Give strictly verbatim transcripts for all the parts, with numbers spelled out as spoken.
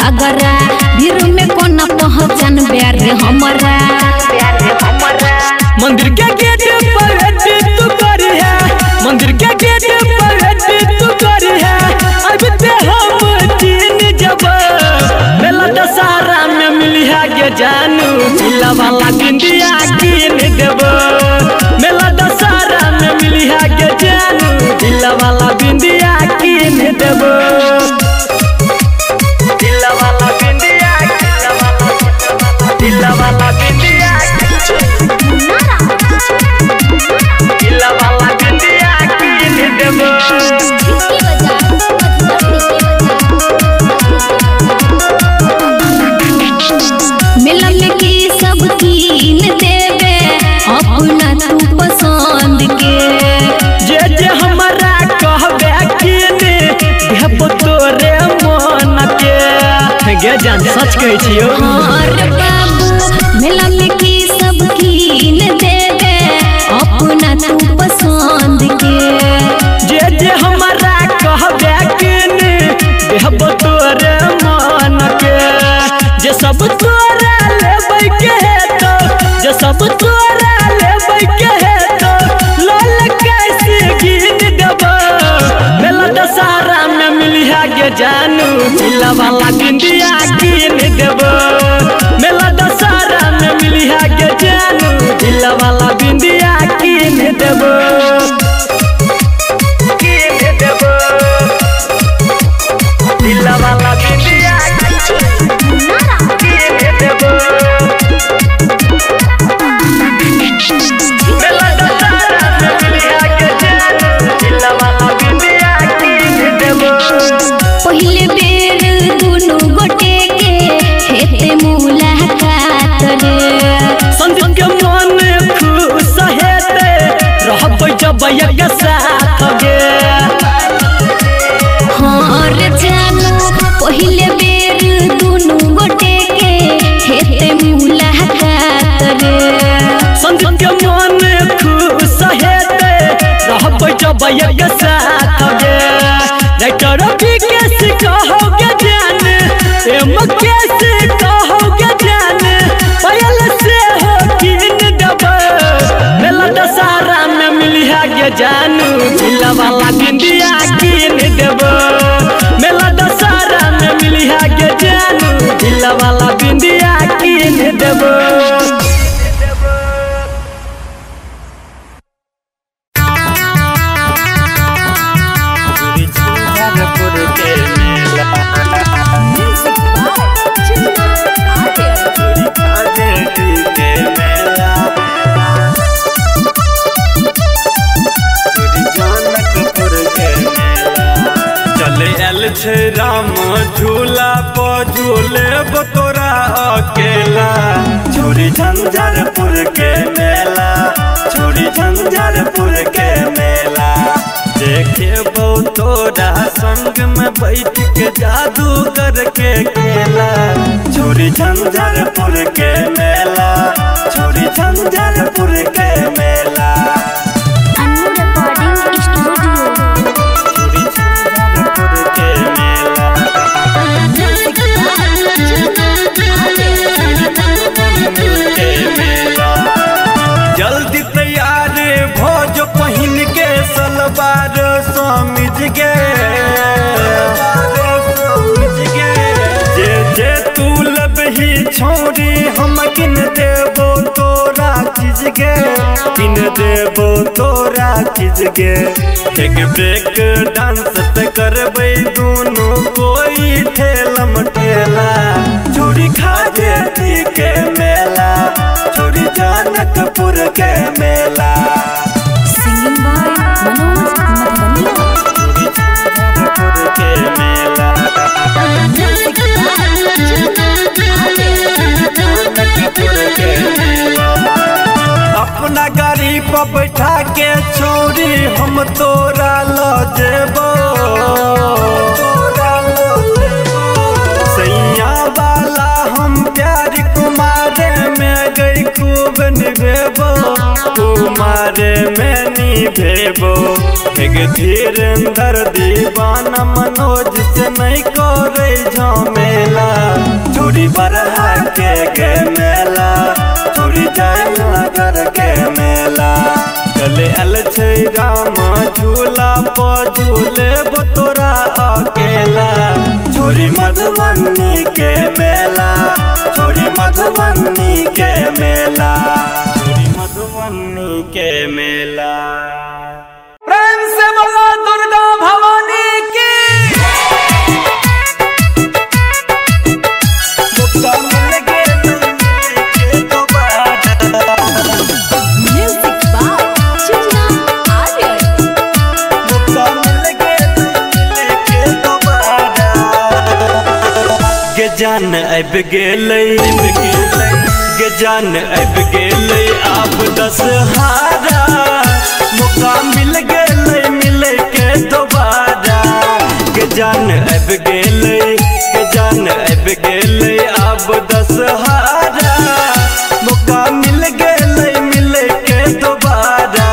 तगरा भीड़ में कोना पहचान प्यार हमारा मंदिर के गेट पर तू करी है मंदिर के गेट पर तू करी है अब ते हम तीन जब मेला दशहरा में मिली है के जानू मिला वाला बिंदिया कीन देबो मेला दशहरा में मिली है के जानू मिला वाला बिंदिया कीन देबो दिल वाला बिंदिया दिल वाला बिंदिया दिल वाला बिंदिया कीन देबो मेला में की सब कीन देवे अपना तू पसंद के जे जे हमारा कहबे कीन देबो तोरे मन के गे जान सच कहै छियो अरे बाबू मेला में की सब कीन देवे अपना तू पसंद के जे जे हमारा कहबे कीन देबो तोरे मन के जे सब तोरा लेबै के तो जे सब तोरा लेबै के तो लाल कैसे कीन देबो मेला दशहरा में मिली है के जानू मिला वाला बिंदिया कीन देबो मेला दशहरा में मिली है के जानू मिला वाला बिंदिया कीन देबो कीन देबो मिला वाला बिंदिया कीन देबो मेला दशहरा में मिली है के जानू मिला वाला बिंदिया कीन देबो पहले बेर दुनु गोटे के हेते मुलाकात रे संदीप के मन खुश हेते रहबै जब एक साथ गे हाँ रे जानू पहले बेर दुनु गोटे के हेते मुलाकात रे संदीप के मन खुश हेते रहबै जब एक साथ गे राइटर भी कैसे कहोगे जान एम कैसे कहोगे जान पायल से हो कीन देबो मेला दशहरा में मिली है के जानू मिला वाला बिंदिया कीन देबो मेला दशहरा में मिली है के जानू मिला वाला बिंदिया कीन देबो राम झूला पर झूले तोरा अकेला छोड़ी झंझारपुर के मेला छोड़ी झंझारपुर के मेला देखे बहु तोरा संग में बैठ के जादूगर के खेला छोड़ी झंझारपुर के मेला छोड़ी झंझारपुर के मेला जल्दी तैयार भोज पहिन के सलवार समिझ गे जे जे तू लबही छोड़ी हम किन देबो तोरा चीज गे किन देबो तोरा चीज गे एक ब्रेक डांस त करबै दोनों कोई ठेलम ठेला चूड़ी खा जेती के मेला छोड़ी जनकपुर के मेला सिंगिंग बाय मनोज मधुबनी जनकपुर के मेला जनकपुर के मेला अपना गाड़ी पर बैठा के छोड़ी हम तोरा लो जेबो सैया वाला हम प्यार कुमारे में गई खूब निभेबो कुमारे में निभेबो एक धीरेंद्र दीवाना मनोज से नहीं करे झमेला छोड़ी बरहा के गे मेला छोड़ी जाए नगर के मेला चले अल छै राम झूला पर झूले तोरा अकेला छोड़ी मधुबनी के मेला छोड़ी मधुबनी के मेला छोड़ी मधुबनी के मेला। प्रेम से बोलो दुर्गा भवानी की। जान अब गेलै गे जान अब गेलै आप दशहारा मौका मिल गेलै मिले के दोबारा गे जान अब गेलै गे जान अब गेलै आप दशहारा मौका मिल गेलै मिले के दोबारा।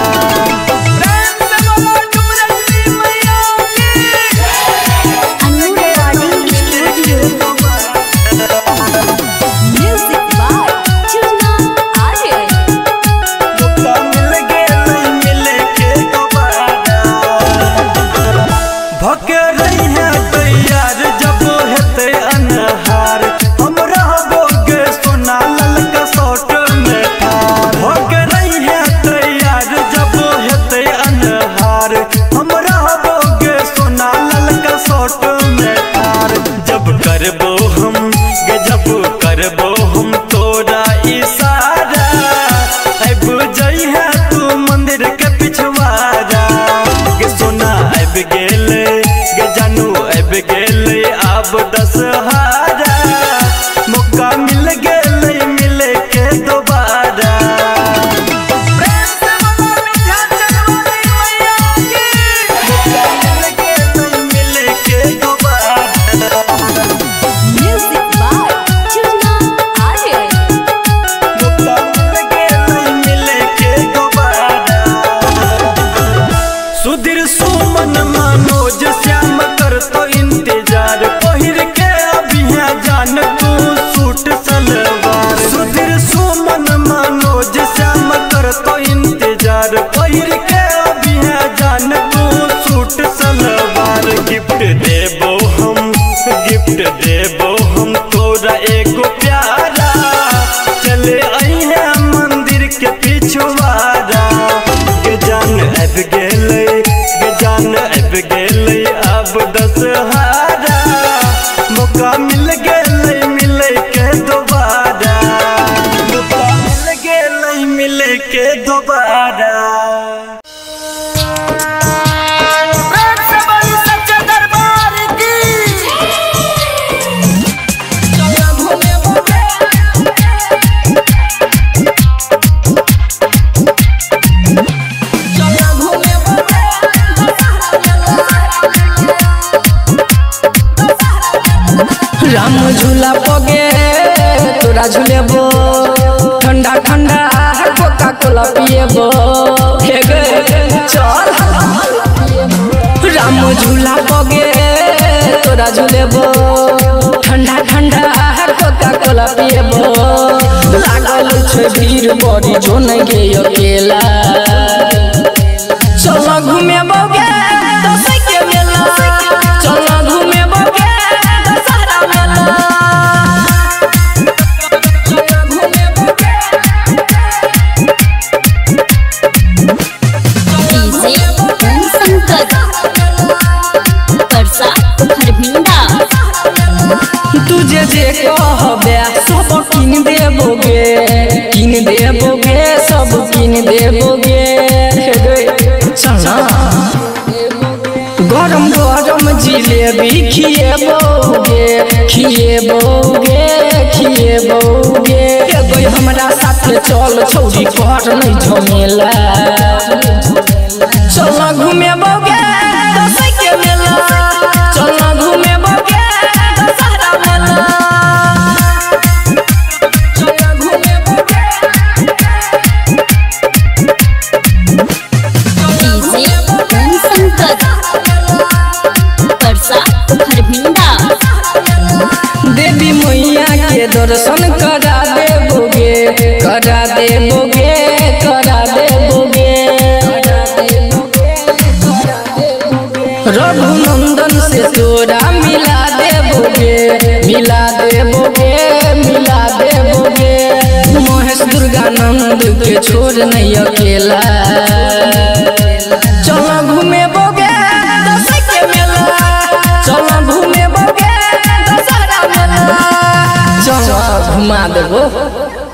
गिफ्ट देबो हम गिफ्ट देबो हम तोरा एगो प्यारा चले अइहे मंदिर के पिछवाड़ा गे जान अब गेलै गे जान अब गेलै अब दशहारा मौका मिल गेलै मिले के दोबारा मौका मिल गेलै मिले के दोबारा। राम झूला पगे तोरा झूलेबो ठंडा ठंडा कोका कोला पिएबो हे गे चल राम झूला पगे तोरा झूलेबो ठंडा ठंडा कोका कोला पिएबो लागल छै भीड़ बड़ी जो नहीं गे अकेला चल घूमेबो गे दसै के मेला चल घूमेबो गे तुझे जे कहबे सब किन देबोगे किन देबोगे सब किन देबोगे चल गरम गरम जिलेबी खिएबोगे खिएबोगे खिएबोगे एगो हमरा साथे चल छौरी कर नहीं झमेला चल घूमेबोगे दसै के मेला चल घूमेबोगे दशहरा मेला चल घूमेबोगे देवी मैया नंद के छोड़ नहीं अकेला। चलो घूमे बोगे दशहरा के मेला, चलो घूमे बोगे दशहरा मेला, चलो घुमा देबो।